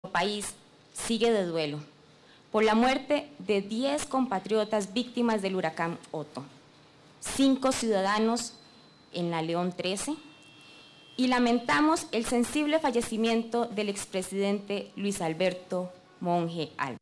país sigue de duelo por la muerte de 10 compatriotas víctimas del huracán Otto, 5 ciudadanos en la León 13, y lamentamos el sensible fallecimiento del expresidente Luis Alberto Monge Álvarez.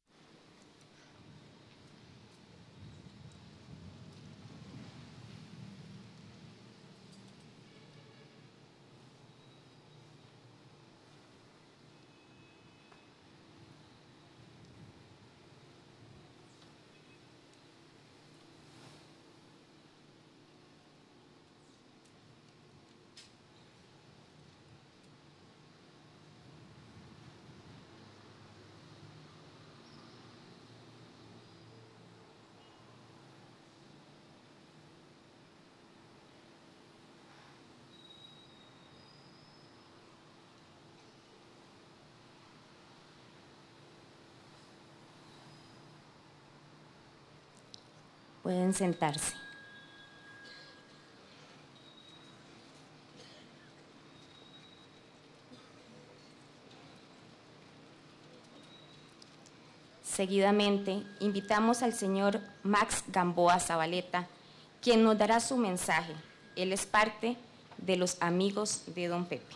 Pueden sentarse. Seguidamente, invitamos al señor Max Gamboa Zabaleta, quien nos dará su mensaje. Él es parte de los amigos de don Pepe.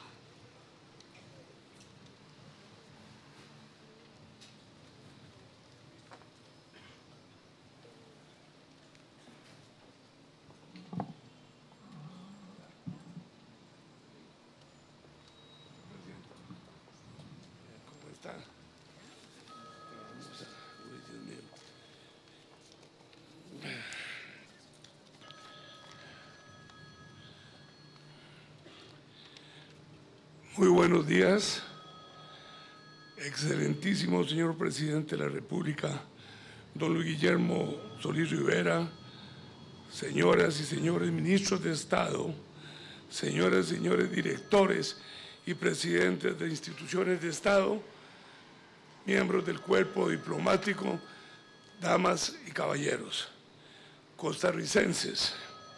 Muy buenos días, excelentísimo señor presidente de la República, don Luis Guillermo Solís Rivera, señoras y señores ministros de Estado, señoras y señores directores y presidentes de instituciones de Estado, miembros del cuerpo diplomático, damas y caballeros, costarricenses.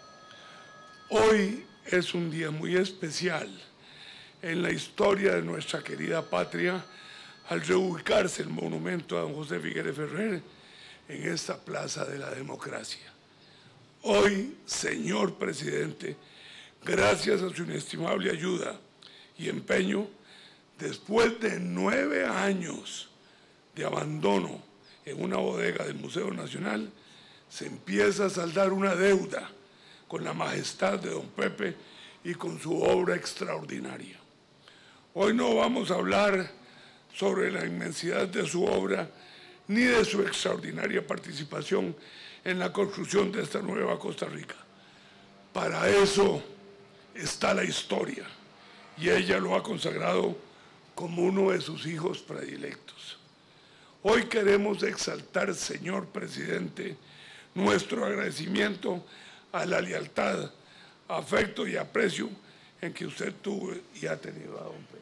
Hoy es un día muy especial en la historia de nuestra querida patria, al reubicarse el monumento a don José Figueres Ferrer en esta Plaza de la Democracia. Hoy, señor presidente, gracias a su inestimable ayuda y empeño, después de 9 años de abandono en una bodega del Museo Nacional, se empieza a saldar una deuda con la majestad de don Pepe y con su obra extraordinaria. Hoy no vamos a hablar sobre la inmensidad de su obra ni de su extraordinaria participación en la construcción de esta nueva Costa Rica. Para eso está la historia y ella lo ha consagrado como uno de sus hijos predilectos. Hoy queremos exaltar, señor presidente, nuestro agradecimiento a la lealtad, afecto y aprecio en que usted tuvo y ha tenido a don Pepe.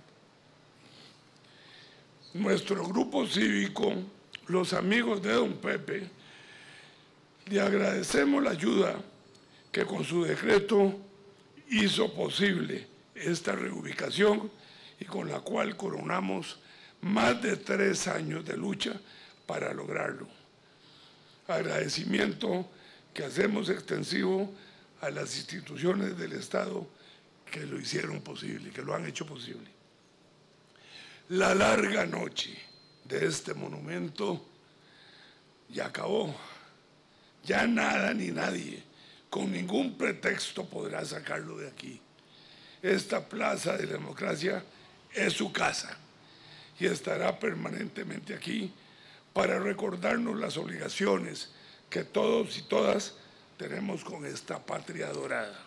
Nuestro grupo cívico, los amigos de don Pepe, le agradecemos la ayuda que con su decreto hizo posible esta reubicación y con la cual coronamos más de 3 años de lucha para lograrlo. Agradecimiento que hacemos extensivo a las instituciones del Estado que lo hicieron posible, que lo han hecho posible. La larga noche de este monumento ya acabó. Ya nada ni nadie, con ningún pretexto, podrá sacarlo de aquí. Esta Plaza de la Democracia es su casa y estará permanentemente aquí para recordarnos las obligaciones que todos y todas tenemos con esta patria adorada.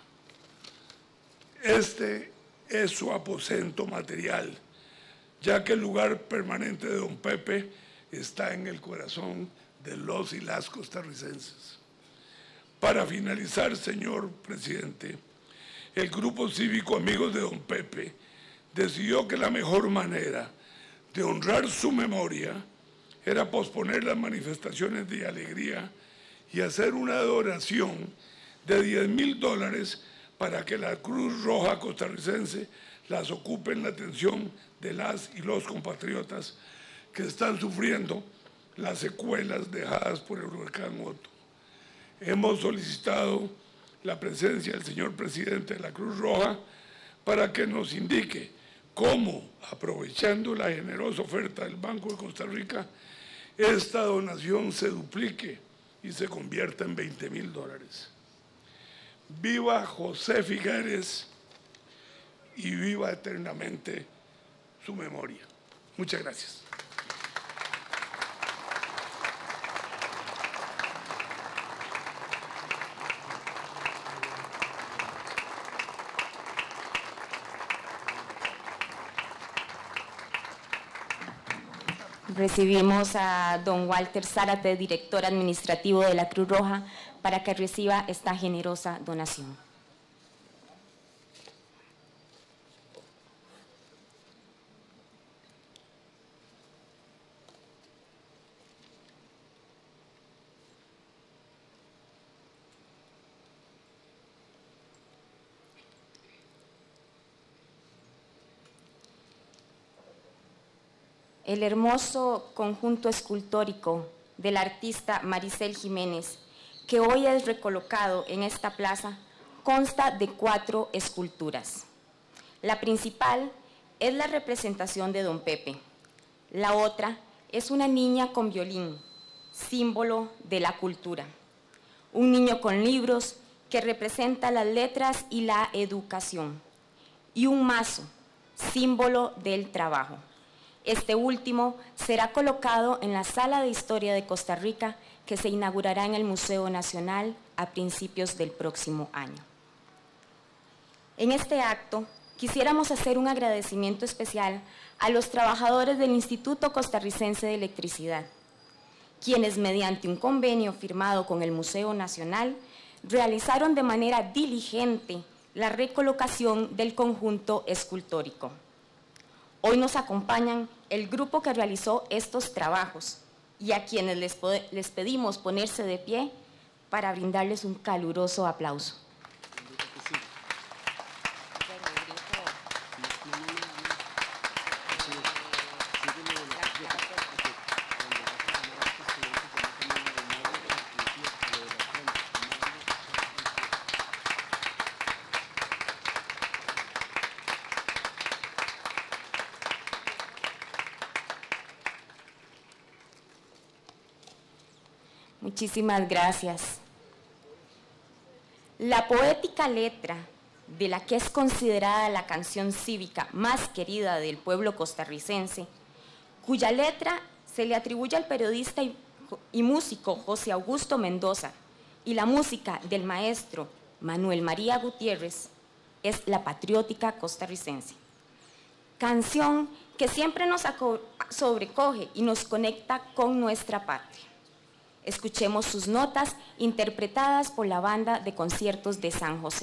Este es su aposento material, ya que el lugar permanente de don Pepe está en el corazón de los y las costarricenses. Para finalizar, señor presidente, el Grupo Cívico Amigos de don Pepe decidió que la mejor manera de honrar su memoria era posponer las manifestaciones de alegría y hacer una donación de $10,000 para que la Cruz Roja costarricense las ocupe en la atención de las y los compatriotas que están sufriendo las secuelas dejadas por el huracán Otto. Hemos solicitado la presencia del señor presidente de la Cruz Roja para que nos indique cómo, aprovechando la generosa oferta del Banco de Costa Rica, esta donación se duplique y se convierta en $20,000. Viva José Figueres y viva eternamente su memoria. Muchas gracias. Recibimos a don Walter Zárate, director administrativo de la Cruz Roja, para que reciba esta generosa donación. El hermoso conjunto escultórico del artista Maricel Jiménez, que hoy es recolocado en esta plaza, consta de 4 esculturas. La principal es la representación de don Pepe. La otra es una niña con violín, símbolo de la cultura. Un niño con libros que representa las letras y la educación. Y un mazo, símbolo del trabajo. Este último será colocado en la Sala de Historia de Costa Rica, que se inaugurará en el Museo Nacional a principios del próximo año. En este acto, quisiéramos hacer un agradecimiento especial a los trabajadores del Instituto Costarricense de Electricidad, quienes mediante un convenio firmado con el Museo Nacional, realizaron de manera diligente la recolocación del conjunto escultórico. Hoy nos acompañan el grupo que realizó estos trabajos y a quienes les pedimos ponerse de pie para brindarles un caluroso aplauso. Muchísimas gracias. La poética letra de la que es considerada la canción cívica más querida del pueblo costarricense, cuya letra se le atribuye al periodista y músico José Augusto Mendoza, y la música del maestro Manuel María Gutiérrez, es la patriótica costarricense. Canción que siempre nos sobrecoge y nos conecta con nuestra patria. Escuchemos sus notas interpretadas por la Banda de Conciertos de San José.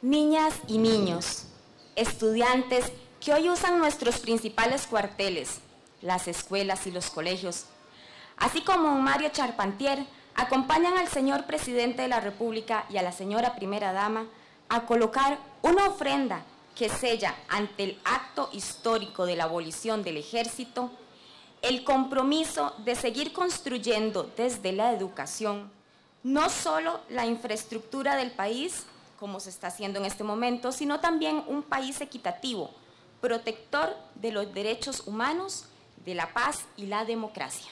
niñas y niños, estudiantes que hoy usan nuestros principales cuarteles, las escuelas y los colegios, así como Mario Charpentier, acompañan al señor Presidente de la República y a la señora Primera Dama a colocar una ofrenda que sella ante el acto histórico de la abolición del ejército el compromiso de seguir construyendo desde la educación no solo la infraestructura del país, como se está haciendo en este momento, sino también un país equitativo, protector de los derechos humanos, de la paz y la democracia.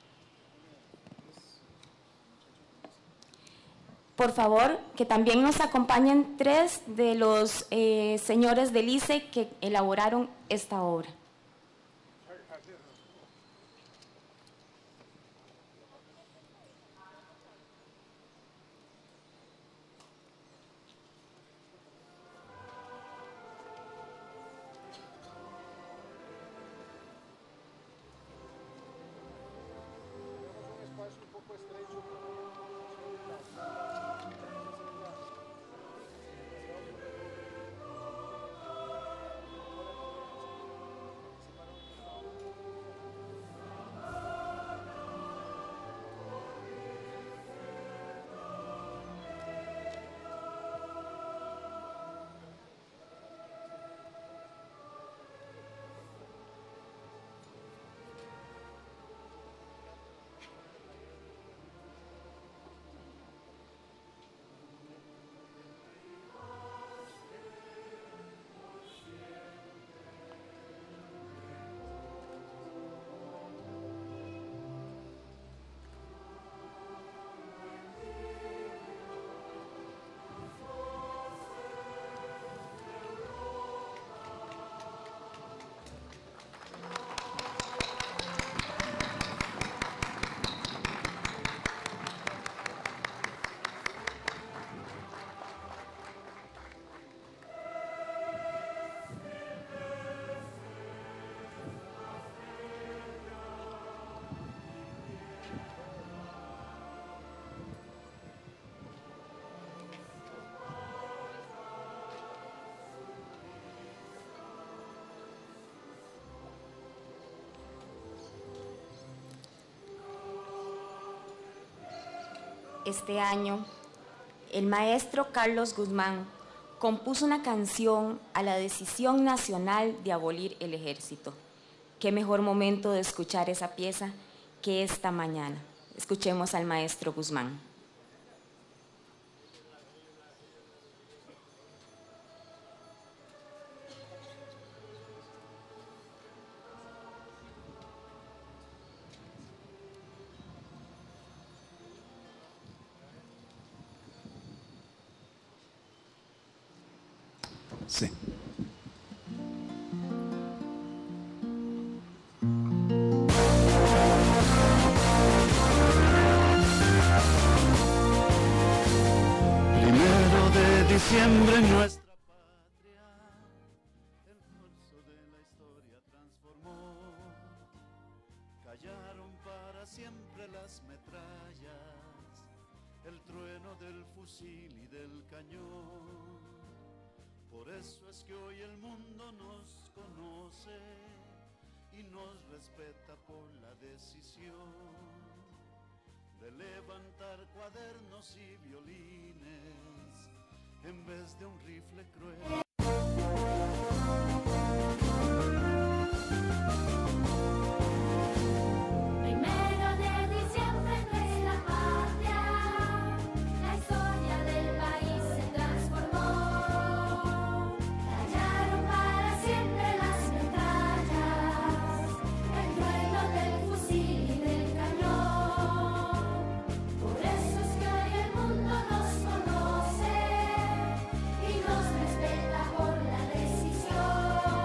Por favor, que también nos acompañen 3 de los señores del ICE que elaboraron esta obra. Este año, el maestro Carlos Guzmán compuso una canción a la decisión nacional de abolir el ejército. Qué mejor momento de escuchar esa pieza que esta mañana. Escuchemos al maestro Guzmán. Sí. Primero de diciembre en nuestra patria, el curso de la historia transformó. Callaron para siempre las metrallas, el trueno del fusil y del cañón. Por eso es que hoy el mundo nos conoce y nos respeta por la decisión de levantar cuadernos y violines en vez de un rifle cruel. Respeta por la decisión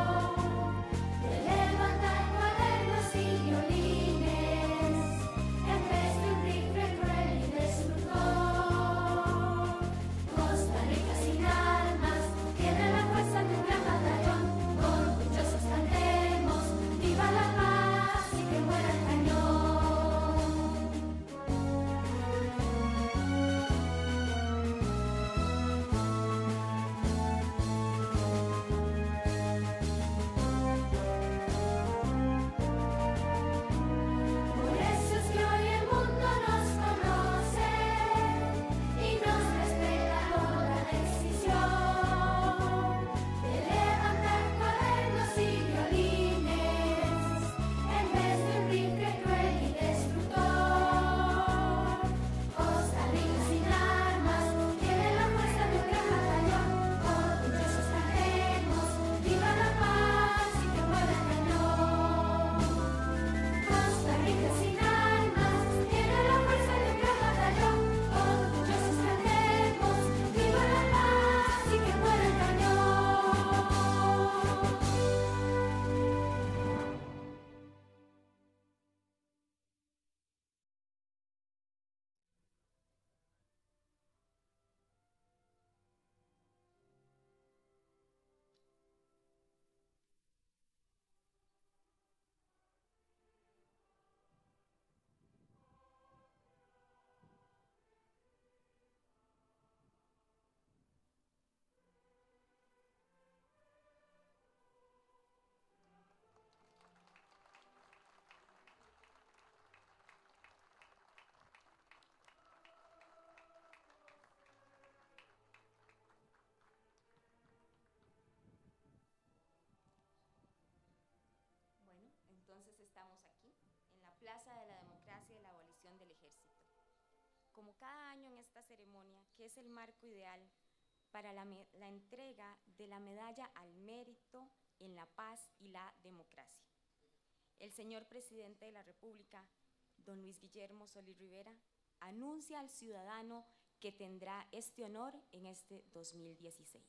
como cada año en esta ceremonia, que es el marco ideal para la entrega de la Medalla al Mérito en la Paz y la Democracia. El señor Presidente de la República, don Luis Guillermo Solís Rivera, anuncia al ciudadano que tendrá este honor en este 2016.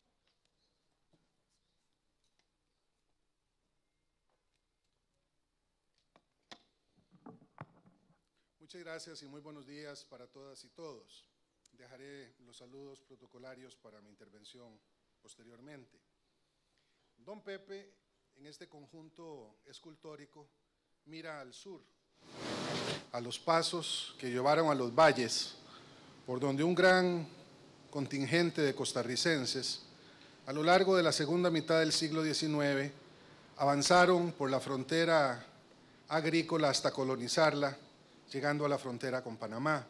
Muchas gracias y muy buenos días para todas y todos. Dejaré los saludos protocolarios para mi intervención posteriormente. Don Pepe, en este conjunto escultórico, mira al sur, a los pasos que llevaron a los valles, por donde un gran contingente de costarricenses, a lo largo de la segunda mitad del siglo XIX, avanzaron por la frontera agrícola hasta colonizarla, llegando a la frontera con Panamá.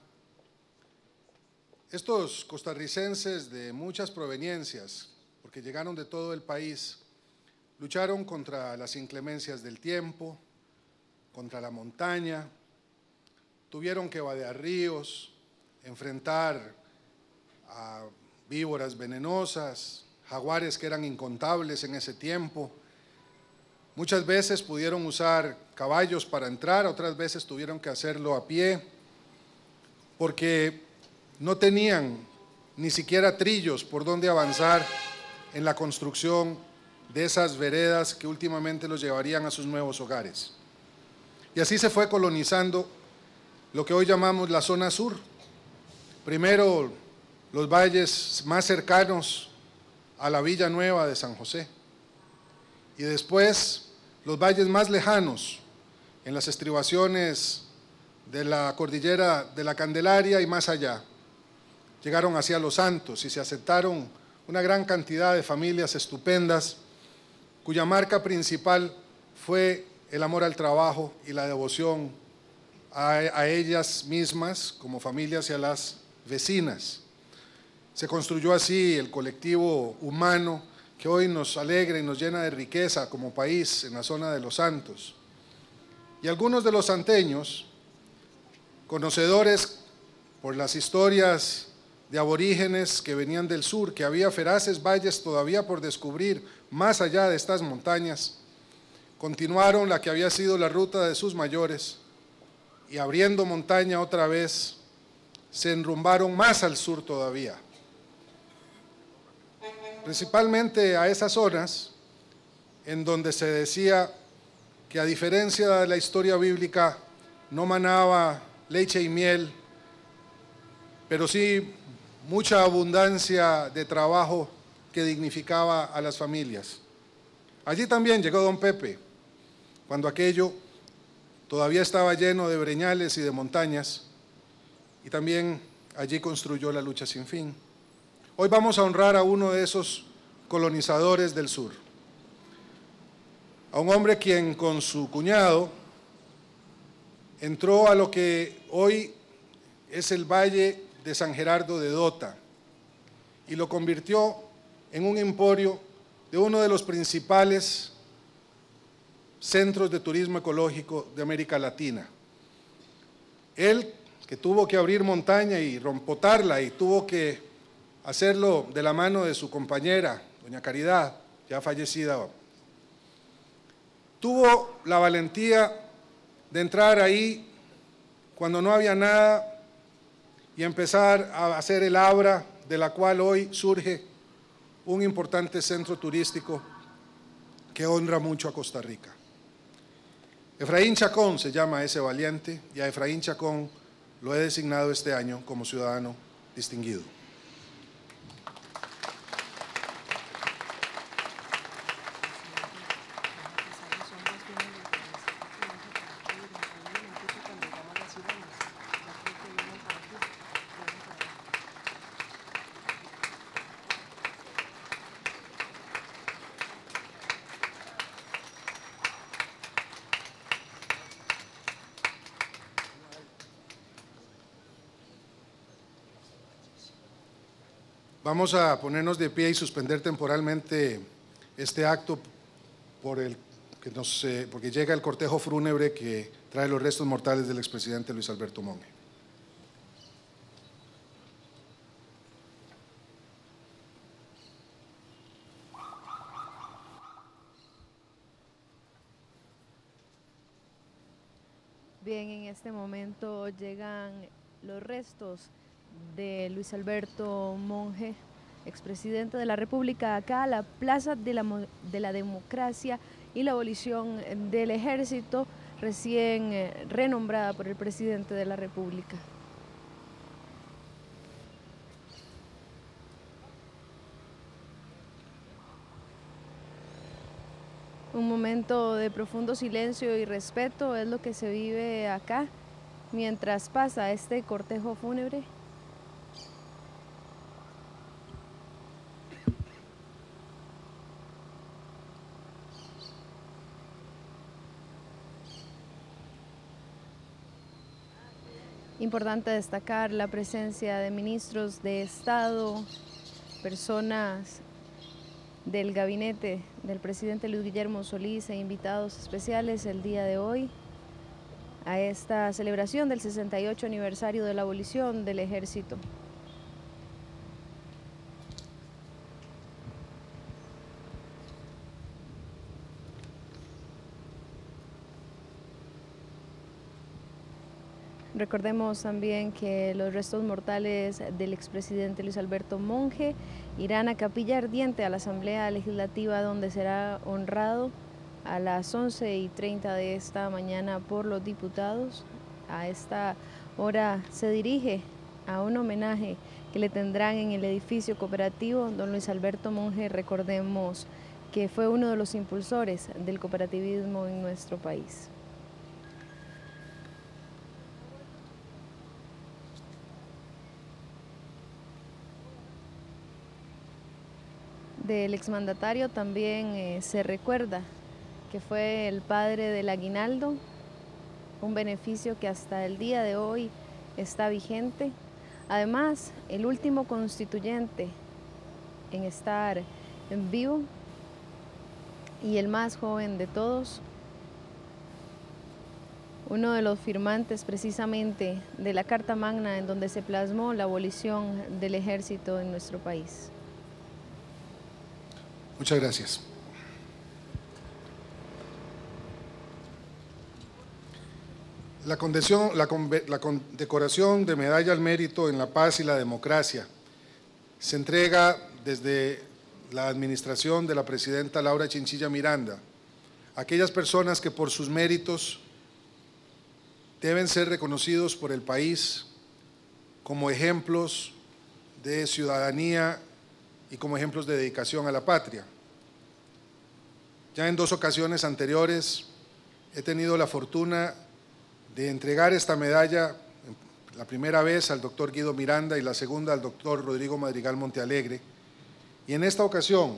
Estos costarricenses de muchas proveniencias, porque llegaron de todo el país, lucharon contra las inclemencias del tiempo, contra la montaña, tuvieron que vadear ríos, enfrentar a víboras venenosas, jaguares que eran incontables en ese tiempo. Muchas veces pudieron usar caballos para entrar, otras veces tuvieron que hacerlo a pie, porque no tenían ni siquiera trillos por donde avanzar en la construcción de esas veredas que últimamente los llevarían a sus nuevos hogares. Y así se fue colonizando lo que hoy llamamos la zona sur. Primero, los valles más cercanos a la Villa Nueva de San José, y después los valles más lejanos, en las estribaciones de la cordillera de la Candelaria y más allá. Llegaron hacia Los Santos y se asentaron una gran cantidad de familias estupendas, cuya marca principal fue el amor al trabajo y la devoción a ellas mismas como familias y a las vecinas. Se construyó así el colectivo humano que hoy nos alegra y nos llena de riqueza como país en la zona de Los Santos. Y algunos de los santeños, conocedores por las historias de aborígenes que venían del sur, que había feraces valles todavía por descubrir más allá de estas montañas, continuaron la que había sido la ruta de sus mayores y abriendo montaña otra vez, se enrumbaron más al sur todavía. Principalmente a esas zonas en donde se decía que a diferencia de la historia bíblica no manaba leche y miel, pero sí mucha abundancia de trabajo que dignificaba a las familias. Allí también llegó don Pepe, cuando aquello todavía estaba lleno de breñales y de montañas, y también allí construyó la lucha sin fin. Hoy vamos a honrar a uno de esos colonizadores del sur, a un hombre quien con su cuñado entró a lo que hoy es el Valle de San Gerardo de Dota y lo convirtió en un emporio de uno de los principales centros de turismo ecológico de América Latina. Él, que tuvo que abrir montaña y rompotarla y tuvo que hacerlo de la mano de su compañera, doña Caridad, ya fallecida, tuvo la valentía de entrar ahí cuando no había nada y empezar a hacer el Abra, de la cual hoy surge un importante centro turístico que honra mucho a Costa Rica. Efraín Chacón se llama ese valiente, y a Efraín Chacón lo he designado este año como ciudadano distinguido. Vamos a ponernos de pie y suspender temporalmente este acto porque llega el cortejo fúnebre que trae los restos mortales del expresidente Luis Alberto Monge. Bien, en este momento llegan los restos de Luis Alberto Monge, expresidente de la República, acá a la Plaza de la Democracia y la abolición del Ejército, recién renombrada por el presidente de la República. Un momento de profundo silencio y respeto es lo que se vive acá mientras pasa este cortejo fúnebre. Importante destacar la presencia de ministros de Estado, personas del gabinete del presidente Luis Guillermo Solís e invitados especiales el día de hoy a esta celebración del 68 aniversario de la abolición del Ejército. Recordemos también que los restos mortales del expresidente Luis Alberto Monge irán a Capilla Ardiente, a la Asamblea Legislativa, donde será honrado a las 11:30 de esta mañana por los diputados. A esta hora se dirige a un homenaje que le tendrán en el edificio cooperativo. Don Luis Alberto Monge, recordemos que fue uno de los impulsores del cooperativismo en nuestro país. Del exmandatario también se recuerda que fue el padre del aguinaldo, un beneficio que hasta el día de hoy está vigente. Además, el último constituyente en estar en vivo y el más joven de todos, uno de los firmantes precisamente de la Carta Magna en donde se plasmó la abolición del ejército en nuestro país. Muchas gracias. La condecoración de Medalla al Mérito en la Paz y la Democracia se entrega desde la administración de la presidenta Laura Chinchilla Miranda a aquellas personas que por sus méritos deben ser reconocidos por el país como ejemplos de ciudadanía y como ejemplos de dedicación a la patria. Ya en 2 ocasiones anteriores he tenido la fortuna de entregar esta medalla, la primera vez al doctor Guido Miranda y la segunda al doctor Rodrigo Madrigal Montealegre, y en esta ocasión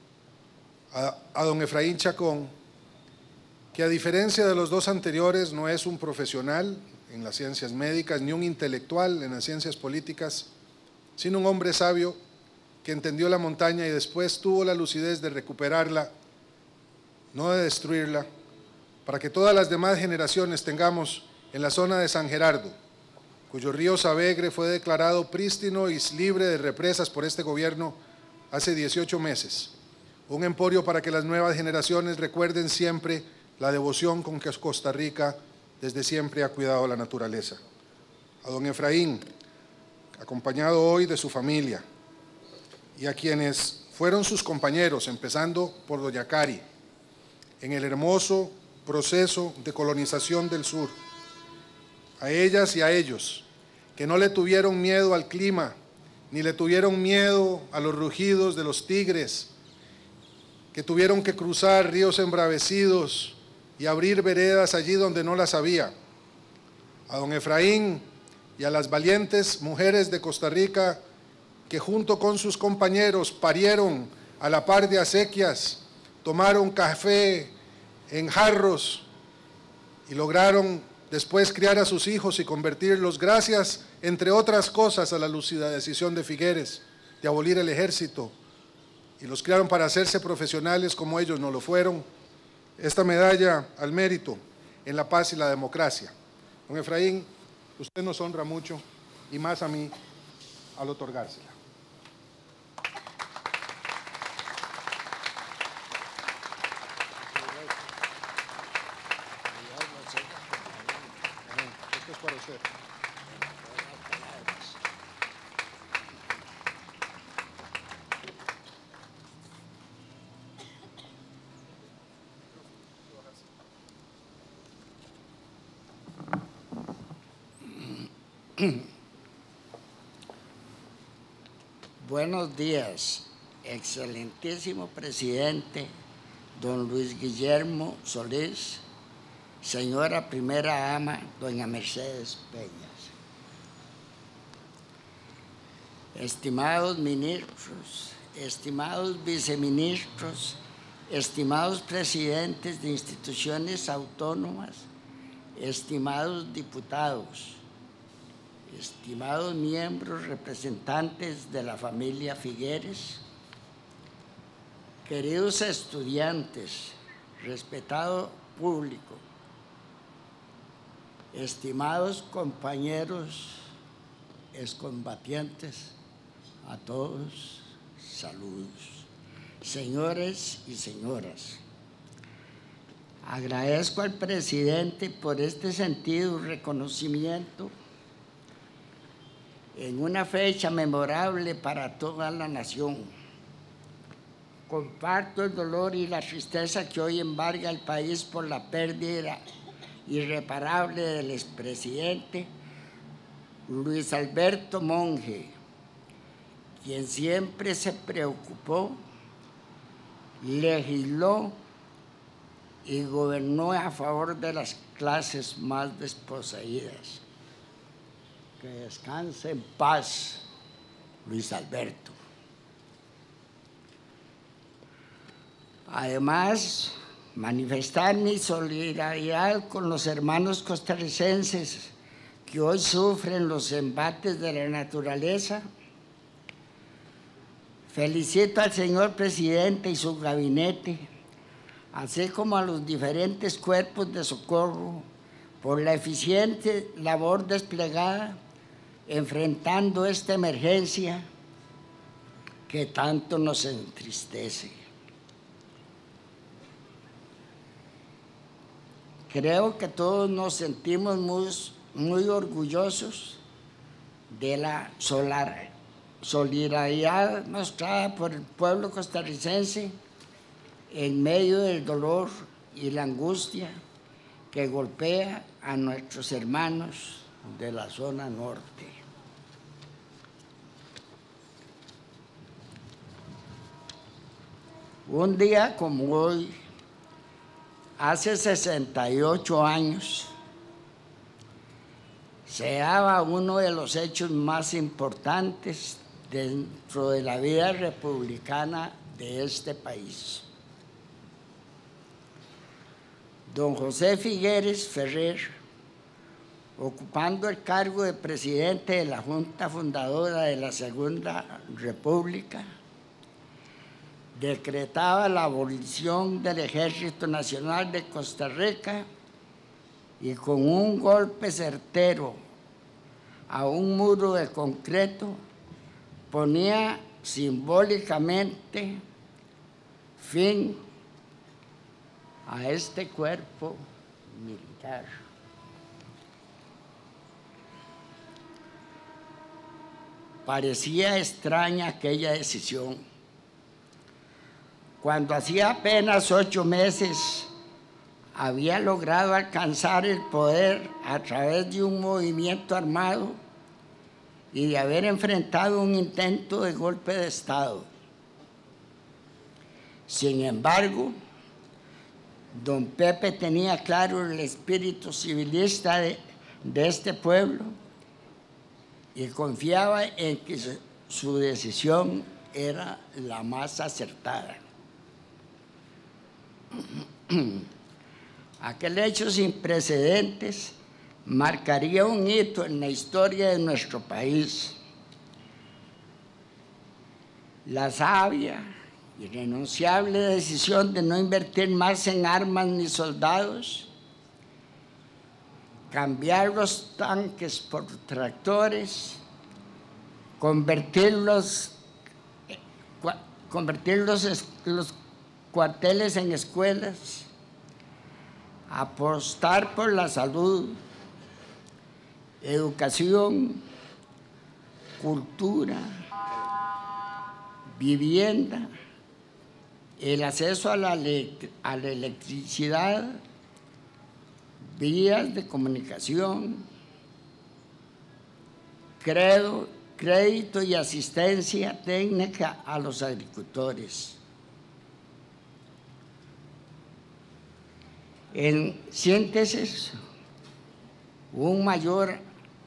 a don Efraín Chacón, que a diferencia de los 2 anteriores no es un profesional en las ciencias médicas ni un intelectual en las ciencias políticas, sino un hombre sabio que entendió la montaña y después tuvo la lucidez de recuperarla, no de destruirla, para que todas las demás generaciones tengamos en la zona de San Gerardo, cuyo río Sabegre fue declarado prístino y libre de represas por este gobierno hace 18 meses, un emporio para que las nuevas generaciones recuerden siempre la devoción con que Costa Rica desde siempre ha cuidado la naturaleza. A don Efraín, acompañado hoy de su familia, y a quienes fueron sus compañeros, empezando por doña Cari, en el hermoso proceso de colonización del sur, a ellas y a ellos, que no le tuvieron miedo al clima, ni le tuvieron miedo a los rugidos de los tigres, que tuvieron que cruzar ríos embravecidos y abrir veredas allí donde no las había. A don Efraín y a las valientes mujeres de Costa Rica que junto con sus compañeros parieron a la par de acequias, tomaron café en jarros y lograron después criar a sus hijos y convertirlos, gracias, entre otras cosas, a la lúcida decisión de Figueres de abolir el ejército, y los criaron para hacerse profesionales como ellos no lo fueron. Esta medalla al mérito en la paz y la democracia. Don Efraín, usted nos honra mucho, y más a mí, al otorgársela. usted. Buenos días, excelentísimo presidente, don Luis Guillermo Solís, señora primera ama, doña Mercedes Peñas, estimados ministros, estimados viceministros, estimados presidentes de instituciones autónomas, estimados diputados, estimados miembros representantes de la familia Figueres, queridos estudiantes, respetado público, estimados compañeros excombatientes, a todos, saludos. Señores y señoras, agradezco al presidente por este sentido reconocimiento en una fecha memorable para toda la nación. Comparto el dolor y la tristeza que hoy embarga al país por la pérdida irreparable del expresidente Luis Alberto Monge, quien siempre se preocupó, legisló y gobernó a favor de las clases más desposeídas. Que descanse en paz, Luis Alberto. Además, manifestar mi solidaridad con los hermanos costarricenses que hoy sufren los embates de la naturaleza. Felicito al señor presidente y su gabinete, así como a los diferentes cuerpos de socorro, por la eficiente labor desplegada enfrentando esta emergencia que tanto nos entristece. Creo que todos nos sentimos muy orgullosos de la solidaridad mostrada por el pueblo costarricense en medio del dolor y la angustia que golpea a nuestros hermanos de la zona norte. Un día como hoy, hace 68 años, se daba uno de los hechos más importantes dentro de la vida republicana de este país. Don José Figueres Ferrer, ocupando el cargo de presidente de la Junta Fundadora de la Segunda República, decretaba la abolición del Ejército Nacional de Costa Rica y con un golpe certero a un muro de concreto ponía simbólicamente fin a este cuerpo militar. Parecía extraña aquella decisión, cuando hacía apenas 8 meses había logrado alcanzar el poder a través de un movimiento armado y de haber enfrentado un intento de golpe de Estado. Sin embargo, don Pepe tenía claro el espíritu civilista de este pueblo y confiaba en que su decisión era la más acertada. Aquel hecho sin precedentes marcaría un hito en la historia de nuestro país. La sabia y renunciable decisión de no invertir más en armas ni soldados, cambiar los tanques por tractores, convertir los cuarteles en escuelas, apostar por la salud, educación, cultura, vivienda, el acceso a la electricidad, vías de comunicación, crédito y asistencia técnica a los agricultores. En síntesis, un mayor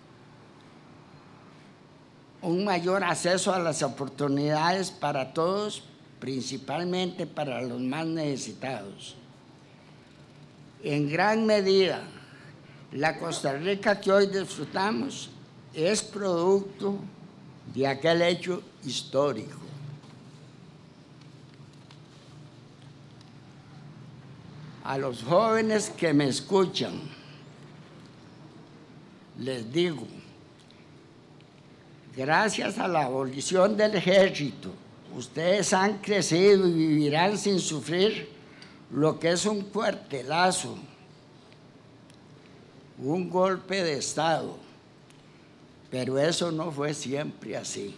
acceso a las oportunidades para todos, principalmente para los más necesitados. En gran medida, la Costa Rica que hoy disfrutamos es producto de aquel hecho histórico. A los jóvenes que me escuchan, les digo, gracias a la abolición del ejército, ustedes han crecido y vivirán sin sufrir lo que es un cuartelazo, un golpe de Estado. Pero eso no fue siempre así.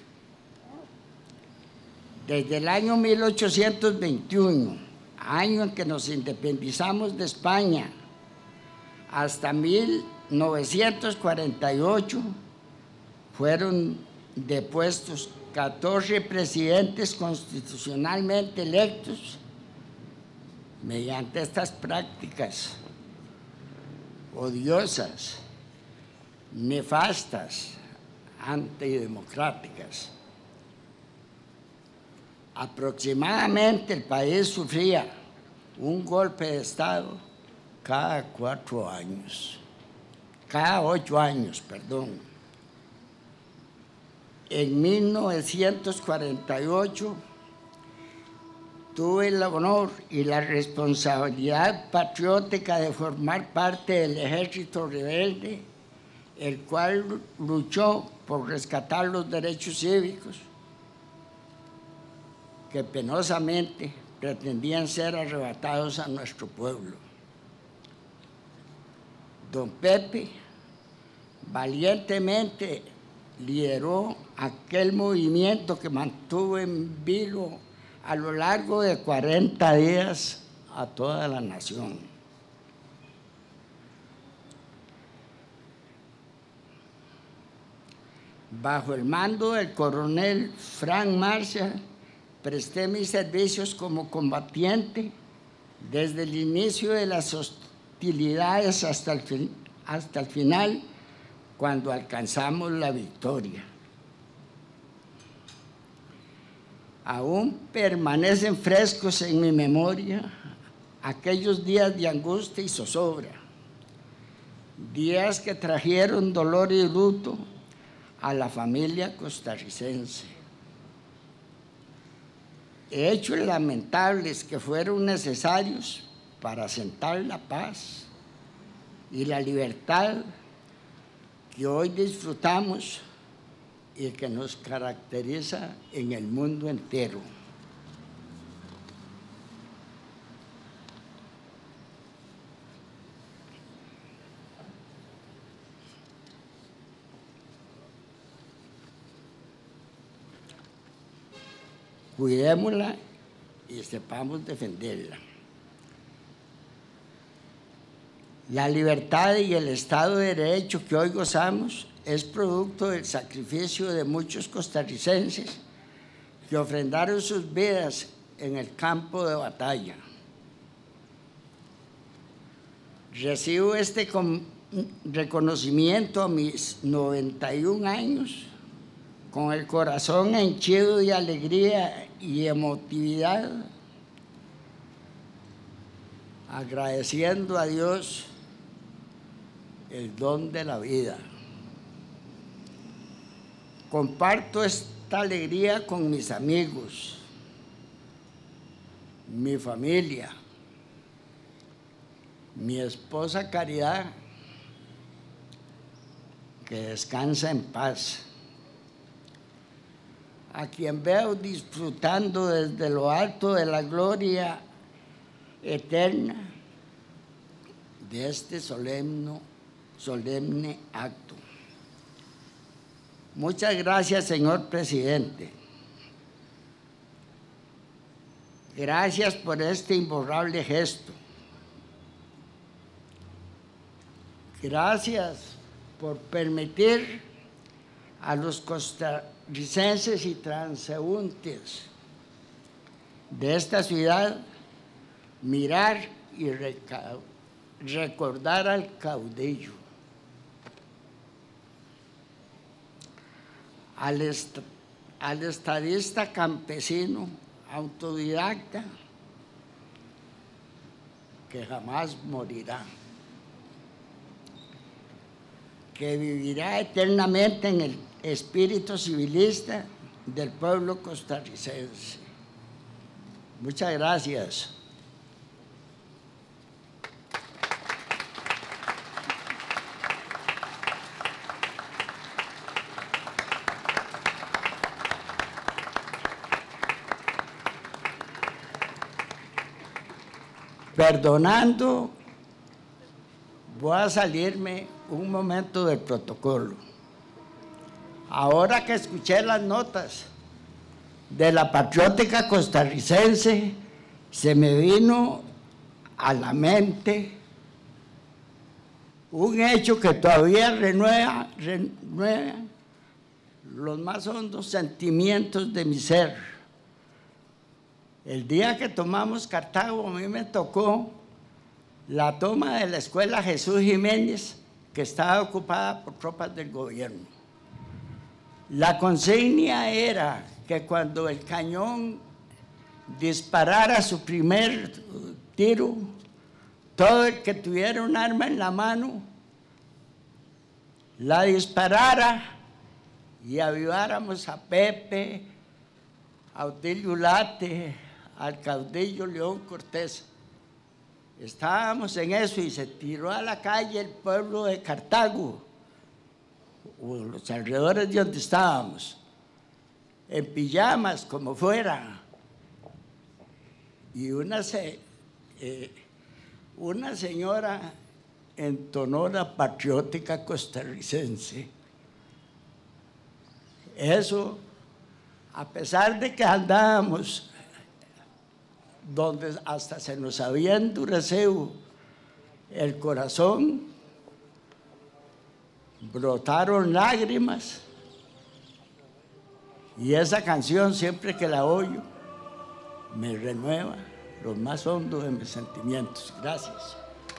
Desde el año 1821, año en que nos independizamos de España, hasta 1948, fueron depuestos 14 presidentes constitucionalmente electos mediante estas prácticas odiosas, nefastas, antidemocráticas. Aproximadamente el país sufría un golpe de Estado cada 8 años, perdón. En 1948 tuve el honor y la responsabilidad patriótica de formar parte del ejército rebelde, el cual luchó por rescatar los derechos cívicos que penosamente pretendían ser arrebatados a nuestro pueblo. Don Pepe valientemente lideró aquel movimiento que mantuvo en vilo a lo largo de 40 días a toda la nación. Bajo el mando del coronel Frank Marshall, presté mis servicios como combatiente desde el inicio de las hostilidades hasta el final, cuando alcanzamos la victoria. Aún permanecen frescos en mi memoria aquellos días de angustia y zozobra, días que trajeron dolor y luto a la familia costarricense. Hechos lamentables que fueron necesarios para asentar la paz y la libertad que hoy disfrutamos y que nos caracteriza en el mundo entero. Cuidémosla y sepamos defenderla. La libertad y el Estado de Derecho que hoy gozamos es producto del sacrificio de muchos costarricenses que ofrendaron sus vidas en el campo de batalla. Recibo este reconocimiento a mis 91 años con el corazón henchido de alegría y emotividad, agradeciendo a Dios el don de la vida. Comparto esta alegría con mis amigos, mi familia, mi esposa Caridad, que descansa en paz, a quien veo disfrutando desde lo alto de la gloria eterna de este solemne acto. Muchas gracias, señor presidente. Gracias por este imborrable gesto. Gracias por permitir a los costarricenses y transeúntes de esta ciudad mirar y recordar al caudillo, al estadista campesino autodidacta que jamás morirá, que vivirá eternamente en el espíritu civilista del pueblo costarricense. Muchas gracias. Perdonando, voy a salirme un momento del protocolo. Ahora que escuché las notas de la patriótica costarricense, se me vino a la mente un hecho que todavía renueva los más hondos sentimientos de mi ser. El día que tomamos Cartago, a mí me tocó la toma de la escuela Jesús Jiménez, que estaba ocupada por tropas del gobierno. La consigna era que cuando el cañón disparara su primer tiro, todo el que tuviera un arma en la mano la disparara y aviváramos a Pepe, a Otilio Late, al caudillo León Cortés. Estábamos en eso y se tiró a la calle el pueblo de Cartago, o los alrededores de donde estábamos, en pijamas, como fuera. Y una señora entonó la patriótica costarricense. Eso, a pesar de que andábamos donde hasta se nos había endurecido el corazón, brotaron lágrimas, y esa canción, siempre que la oyo, me renueva lo más hondo de mis sentimientos. Gracias.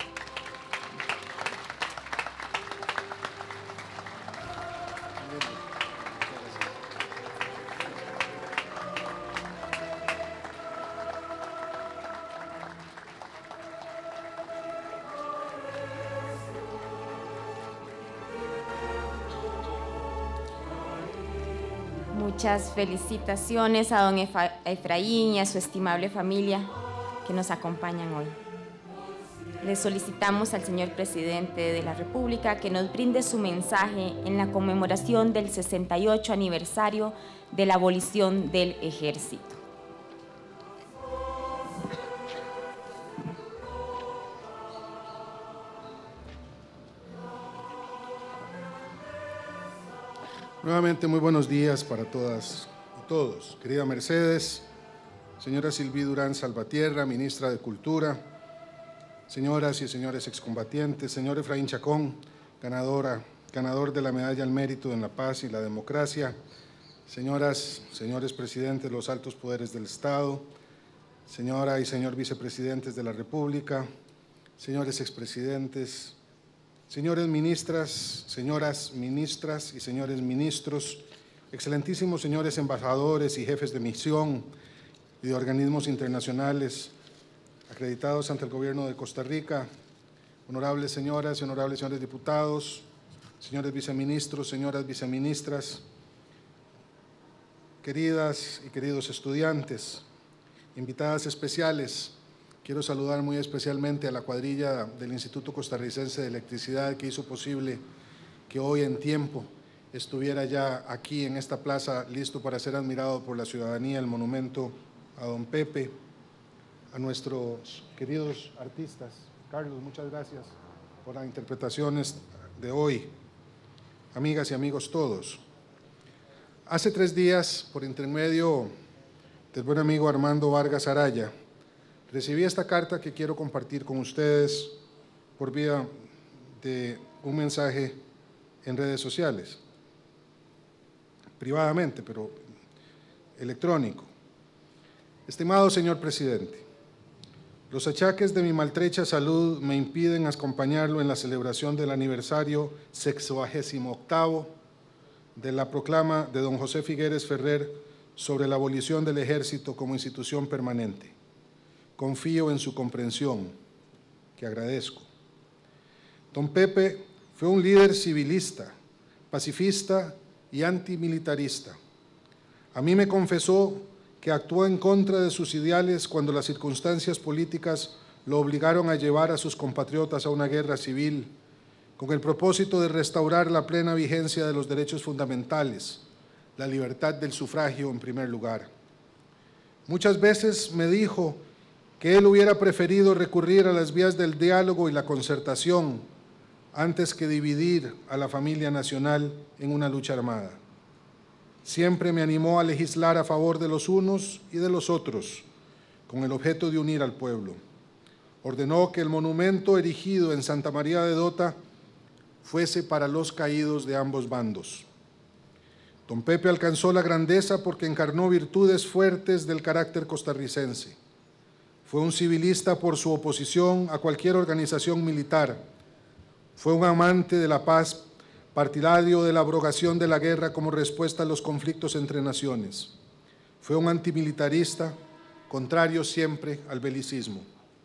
Muchas felicitaciones a don Efraín y a su estimable familia que nos acompañan hoy. Le solicitamos al señor presidente de la República que nos brinde su mensaje en la conmemoración del 68 aniversario de la abolición del ejército. Nuevamente, muy buenos días para todas y todos. Querida Mercedes, señora Sylvie Durán Salvatierra, ministra de Cultura, señoras y señores excombatientes, señor Efraín Chacón, ganador de la Medalla al Mérito en la Paz y la Democracia, señoras, señores presidentes de los altos poderes del Estado, señora y señor vicepresidentes de la República, señores expresidentes, señores ministras, señoras ministras y señores ministros, excelentísimos señores embajadores y jefes de misión y de organismos internacionales acreditados ante el Gobierno de Costa Rica, honorables señoras y honorables señores diputados, señores viceministros, señoras viceministras, queridas y queridos estudiantes, invitadas especiales. Quiero saludar muy especialmente a la cuadrilla del Instituto Costarricense de Electricidad que hizo posible que hoy en tiempo estuviera ya aquí en esta plaza listo para ser admirado por la ciudadanía el monumento a don Pepe, a nuestros queridos artistas. Carlos, muchas gracias por las interpretaciones de hoy. Amigas y amigos todos, Hace 3 días, por intermedio del buen amigo Armando Vargas Araya, recibí esta carta que quiero compartir con ustedes por vía de un mensaje en redes sociales, privadamente, pero electrónico. Estimado señor presidente, los achaques de mi maltrecha salud me impiden acompañarlo en la celebración del aniversario 68º de la proclama de don José Figueres Ferrer sobre la abolición del ejército como institución permanente. Confío en su comprensión, que agradezco. Don Pepe fue un líder civilista, pacifista y antimilitarista. A mí me confesó que actuó en contra de sus ideales cuando las circunstancias políticas lo obligaron a llevar a sus compatriotas a una guerra civil con el propósito de restaurar la plena vigencia de los derechos fundamentales, la libertad del sufragio en primer lugar. Muchas veces me dijo que él hubiera preferido recurrir a las vías del diálogo y la concertación antes que dividir a la familia nacional en una lucha armada. Siempre me animó a legislar a favor de los unos y de los otros, con el objeto de unir al pueblo. Ordenó que el monumento erigido en Santa María de Dota fuese para los caídos de ambos bandos. Don Pepe alcanzó la grandeza porque encarnó virtudes fuertes del carácter costarricense. Fue un civilista por su oposición a cualquier organización militar. Fue un amante de la paz, partidario de la abrogación de la guerra como respuesta a los conflictos entre naciones. Fue un antimilitarista, contrario siempre al belicismo.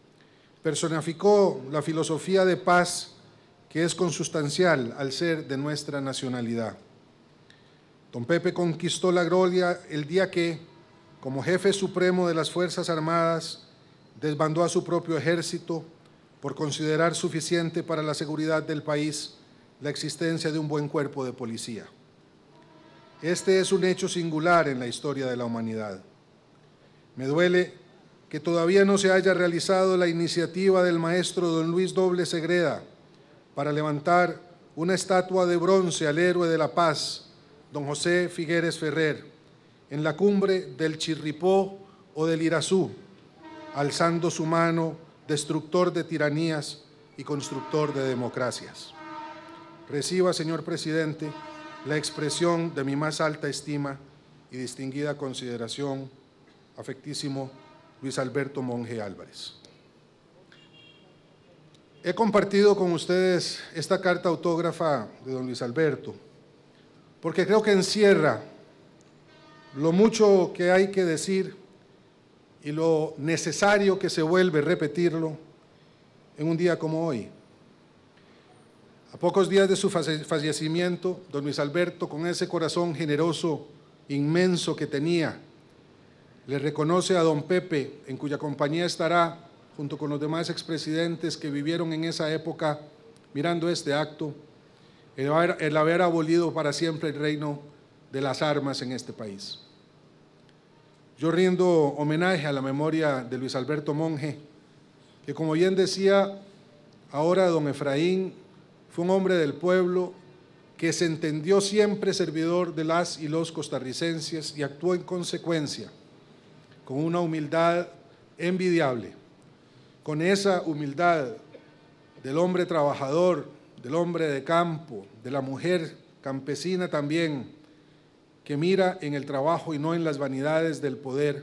Personificó la filosofía de paz que es consustancial al ser de nuestra nacionalidad. Don Pepe conquistó la gloria el día que, como jefe supremo de las Fuerzas Armadas, desbandó a su propio ejército por considerar suficiente para la seguridad del país la existencia de un buen cuerpo de policía. Este es un hecho singular en la historia de la humanidad. Me duele que todavía no se haya realizado la iniciativa del maestro don Luis Doble Segreda para levantar una estatua de bronce al héroe de la paz, don José Figueres Ferrer, en la cumbre del Chirripó o del Irazú, alzando su mano, destructor de tiranías y constructor de democracias. Reciba, señor presidente, la expresión de mi más alta estima y distinguida consideración, afectísimo Luis Alberto Monge Álvarez. He compartido con ustedes esta carta autógrafa de don Luis Alberto, porque creo que encierra lo mucho que hay que decir y lo necesario que se vuelve repetirlo en un día como hoy. A pocos días de su fallecimiento, don Luis Alberto, con ese corazón generoso, inmenso que tenía, le reconoce a don Pepe, en cuya compañía estará, junto con los demás expresidentes que vivieron en esa época, mirando este acto, el haber abolido para siempre el reino de las armas en este país. Yo rindo homenaje a la memoria de Luis Alberto Monge, que como bien decía ahora don Efraín, fue un hombre del pueblo que se entendió siempre servidor de las y los costarricenses y actuó en consecuencia, con una humildad envidiable, con esa humildad del hombre trabajador, del hombre de campo, de la mujer campesina también, que mira en el trabajo y no en las vanidades del poder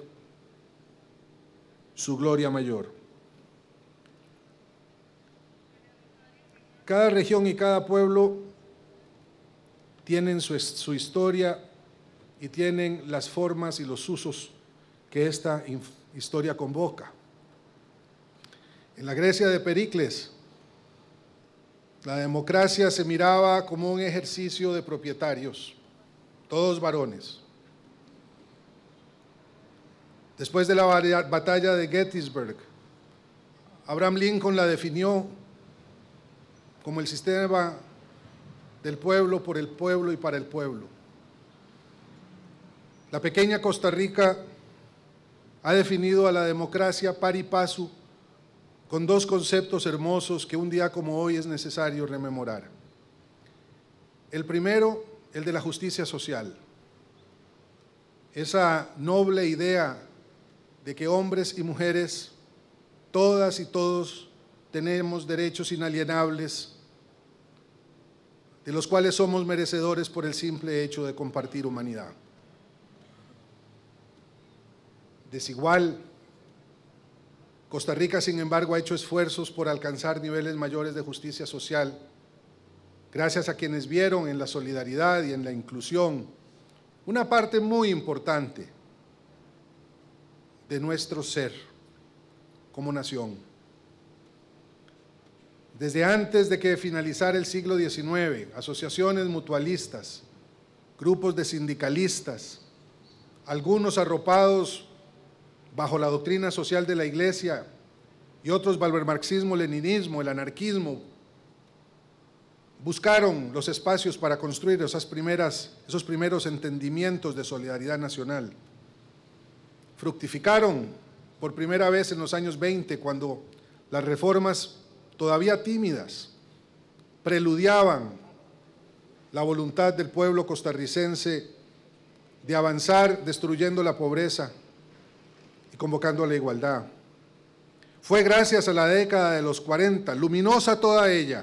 su gloria mayor. Cada región y cada pueblo tienen su historia y tienen las formas y los usos que esta historia convoca. En la Grecia de Pericles, la democracia se miraba como un ejercicio de propietarios, todos varones. Después de la batalla de Gettysburg, Abraham Lincoln la definió como el sistema del pueblo, por el pueblo y para el pueblo. La pequeña Costa Rica ha definido a la democracia pari passu con dos conceptos hermosos que un día como hoy es necesario rememorar. El primero, el de la justicia social. esa noble idea de que hombres y mujeres, todas y todos, tenemos derechos inalienables, de los cuales somos merecedores por el simple hecho de compartir humanidad. Desigual, Costa Rica, sin embargo, ha hecho esfuerzos por alcanzar niveles mayores de justicia social, gracias a quienes vieron en la solidaridad y en la inclusión una parte muy importante de nuestro ser como nación. Desde antes de que finalizara el siglo XIX, asociaciones mutualistas, grupos de sindicalistas, algunos arropados bajo la doctrina social de la Iglesia y otros bajo el marxismo-leninismo, el anarquismo, buscaron los espacios para construir esos primeros entendimientos de solidaridad nacional. Fructificaron por primera vez en los años 20, cuando las reformas todavía tímidas preludiaban la voluntad del pueblo costarricense de avanzar destruyendo la pobreza y convocando a la igualdad. Fue gracias a la década de los 40, luminosa toda ella,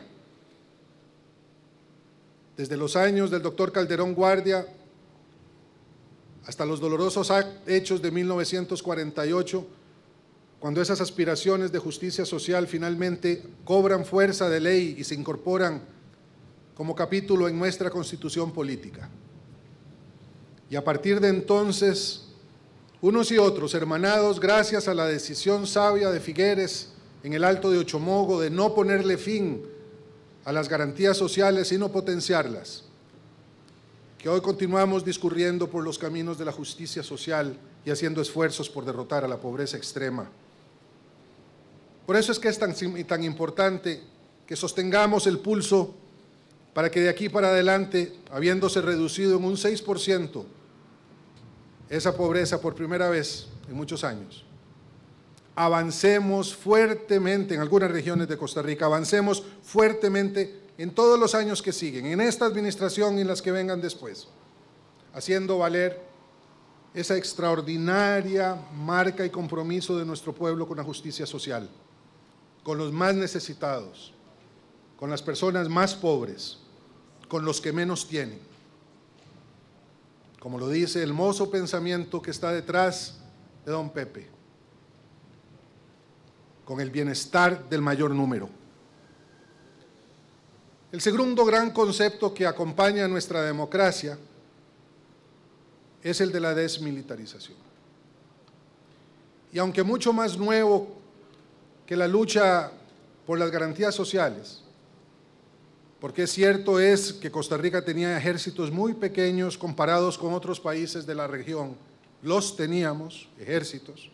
desde los años del doctor Calderón Guardia hasta los dolorosos hechos de 1948, cuando esas aspiraciones de justicia social finalmente cobran fuerza de ley y se incorporan como capítulo en nuestra Constitución política. Y a partir de entonces, unos y otros, hermanados gracias a la decisión sabia de Figueres en el Alto de Ochomogo de no ponerle fin a las garantías sociales, sino potenciarlas, que hoy continuamos discurriendo por los caminos de la justicia social y haciendo esfuerzos por derrotar a la pobreza extrema. Por eso es que es tan importante que sostengamos el pulso para que de aquí para adelante, habiéndose reducido en un 6% esa pobreza por primera vez en muchos años, avancemos fuertemente en algunas regiones de Costa Rica, avancemos fuertemente en todos los años que siguen, en esta administración y en las que vengan después, haciendo valer esa extraordinaria marca y compromiso de nuestro pueblo con la justicia social, con los más necesitados, con las personas más pobres, con los que menos tienen. Como lo dice el hermoso pensamiento que está detrás de don Pepe, con el bienestar del mayor número. El segundo gran concepto que acompaña a nuestra democracia es el de la desmilitarización. Y aunque mucho más nuevo que la lucha por las garantías sociales, porque cierto es que Costa Rica tenía ejércitos muy pequeños comparados con otros países de la región, los teníamos, ejércitos.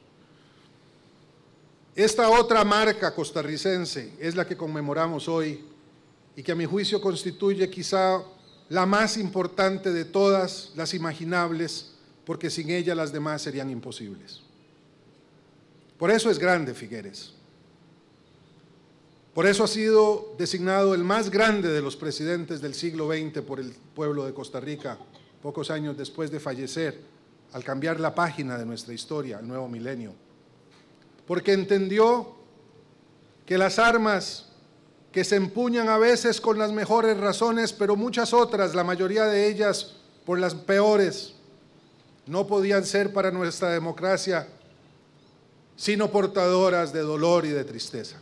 Esta otra marca costarricense es la que conmemoramos hoy y que a mi juicio constituye quizá la más importante de todas las imaginables, porque sin ella las demás serían imposibles. Por eso es grande Figueres. Por eso ha sido designado el más grande de los presidentes del siglo XX por el pueblo de Costa Rica, pocos años después de fallecer, al cambiar la página de nuestra historia, al nuevo milenio. Porque entendió que las armas que se empuñan a veces con las mejores razones, pero muchas otras, la mayoría de ellas por las peores, no podían ser para nuestra democracia sino portadoras de dolor y de tristeza.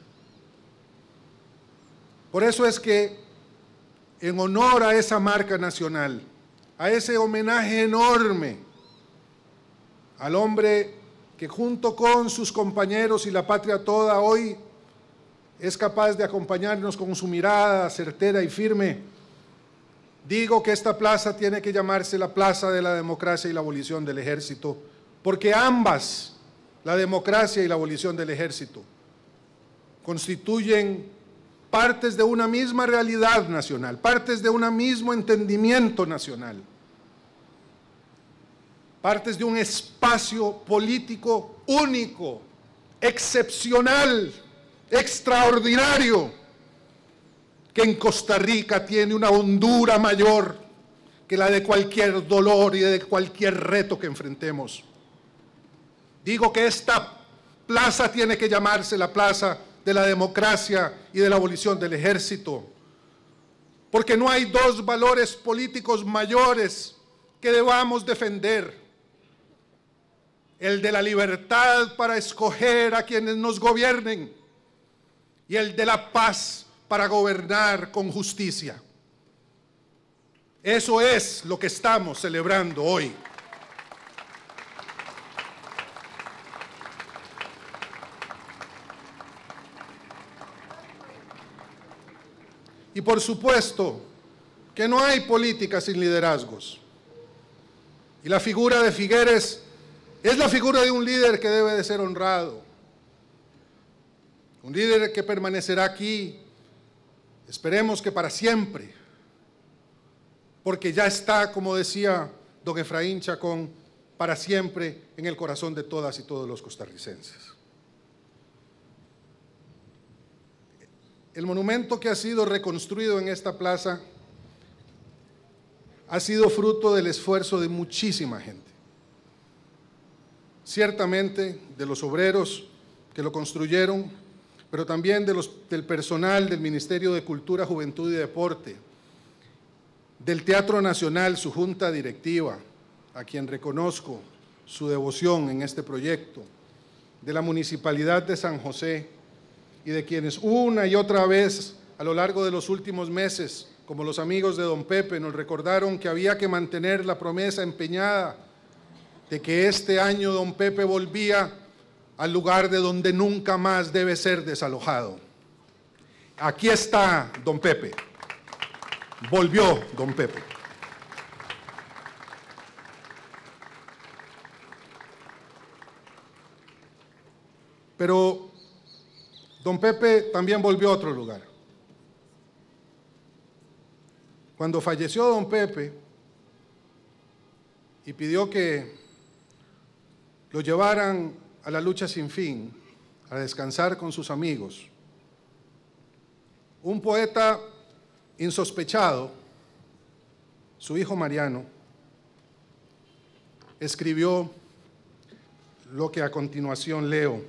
Por eso es que, en honor a esa marca nacional, a ese homenaje enorme al hombre que junto con sus compañeros y la patria toda hoy es capaz de acompañarnos con su mirada certera y firme, digo que esta plaza tiene que llamarse la Plaza de la Democracia y la Abolición del Ejército, porque ambas, la democracia y la abolición del ejército, constituyen partes de una misma realidad nacional, partes de un mismo entendimiento nacional, partes de un espacio político único, excepcional, extraordinario, que en Costa Rica tiene una hondura mayor, que la de cualquier dolor y de cualquier reto que enfrentemos. Digo que esta plaza tiene que llamarse la plaza de la democracia y de la abolición del ejército, porque no hay dos valores políticos mayores que debamos defender: el de la libertad para escoger a quienes nos gobiernen y el de la paz para gobernar con justicia. Eso es lo que estamos celebrando hoy. Y por supuesto que no hay política sin liderazgos. Y la figura de Figueres es la figura de un líder que debe de ser honrado. Un líder que permanecerá aquí, esperemos que para siempre, porque ya está, como decía don Efraín Chacón, para siempre en el corazón de todas y todos los costarricenses. El monumento que ha sido reconstruido en esta plaza ha sido fruto del esfuerzo de muchísima gente. Ciertamente de los obreros que lo construyeron, pero también del personal del Ministerio de Cultura, Juventud y Deporte, del Teatro Nacional, su junta directiva, a quien reconozco su devoción en este proyecto, de la Municipalidad de San José y de quienes una y otra vez a lo largo de los últimos meses, como los amigos de don Pepe, nos recordaron que había que mantener la promesa empeñada de que este año don Pepe volvía al lugar de donde nunca más debe ser desalojado. Aquí está don Pepe. Volvió don Pepe. Pero don Pepe también volvió a otro lugar. Cuando falleció don Pepe y pidió que lo llevaran a la lucha sin fin, a descansar con sus amigos, un poeta insospechado, su hijo Mariano, escribió lo que a continuación leo,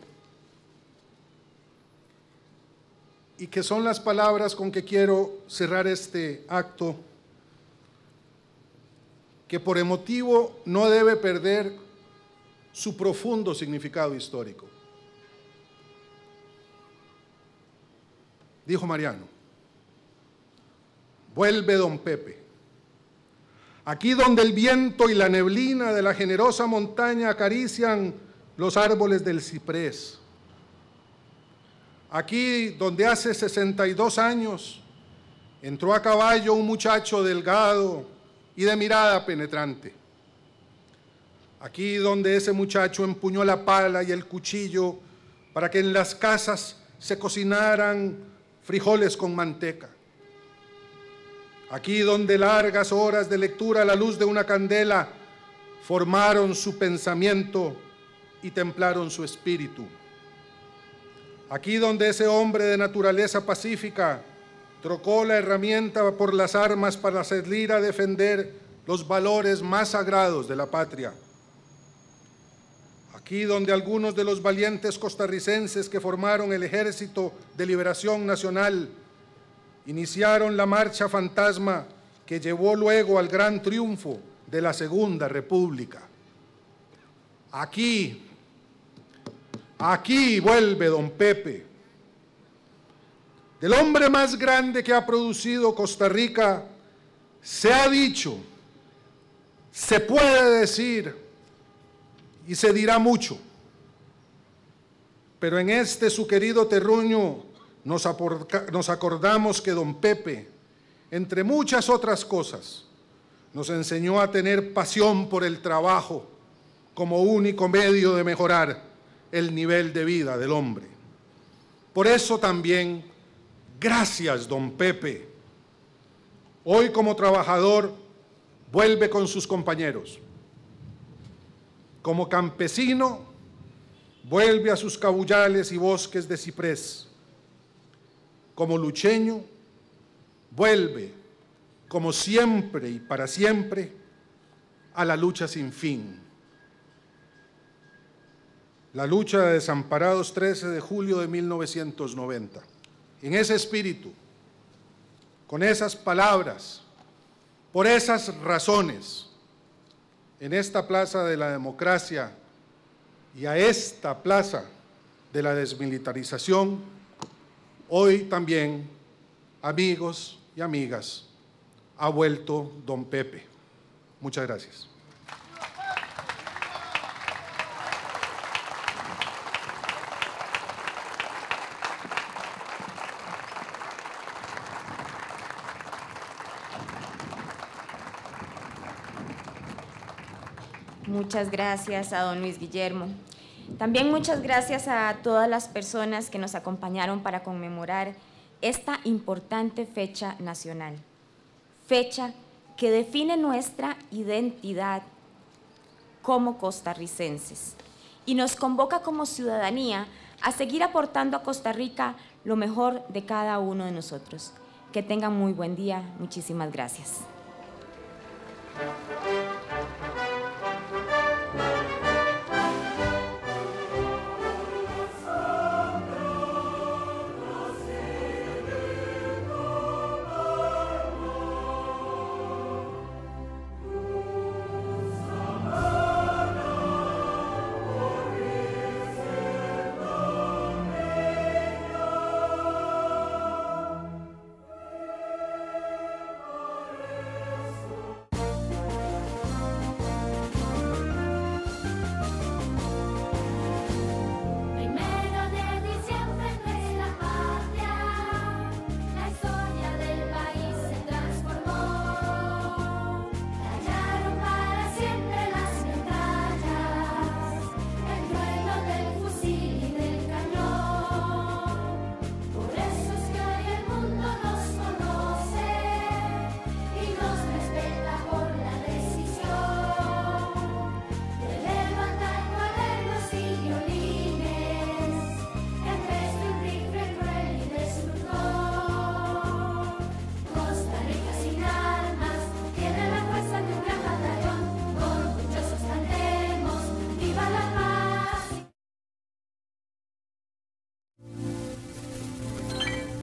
y que son las palabras con que quiero cerrar este acto, que por emotivo no debe perder su profundo significado histórico. Dijo Mariano: vuelve don Pepe, aquí donde el viento y la neblina de la generosa montaña acarician los árboles del ciprés, aquí donde hace 62 años entró a caballo un muchacho delgado y de mirada penetrante, aquí donde ese muchacho empuñó la pala y el cuchillo para que en las casas se cocinaran frijoles con manteca, aquí donde largas horas de lectura a la luz de una candela formaron su pensamiento y templaron su espíritu, aquí donde ese hombre de naturaleza pacífica trocó la herramienta por las armas para salir a defender los valores más sagrados de la patria, aquí donde algunos de los valientes costarricenses que formaron el Ejército de Liberación Nacional iniciaron la marcha fantasma que llevó luego al gran triunfo de la Segunda República. Aquí vuelve don Pepe, del hombre más grande que ha producido Costa Rica. Se ha dicho, se puede decir y se dirá mucho, pero en este su querido terruño nos acordamos que don Pepe, entre muchas otras cosas, nos enseñó a tener pasión por el trabajo como único medio de mejorar el nivel de vida del hombre. Por eso también, gracias don Pepe. Hoy como trabajador vuelve con sus compañeros. Como campesino vuelve a sus cabullales y bosques de ciprés. Como lucheño vuelve como siempre y para siempre, a la lucha sin fin. La lucha de Desamparados, 13 de julio de 1990. En ese espíritu, con esas palabras, por esas razones, en esta plaza de la democracia y a esta plaza de la desmilitarización, hoy también, amigos y amigas, ha vuelto don Pepe. Muchas gracias. Muchas gracias a don Luis Guillermo. También muchas gracias a todas las personas que nos acompañaron para conmemorar esta importante fecha nacional. Fecha que define nuestra identidad como costarricenses y nos convoca como ciudadanía a seguir aportando a Costa Rica lo mejor de cada uno de nosotros. Que tengan muy buen día. Muchísimas gracias.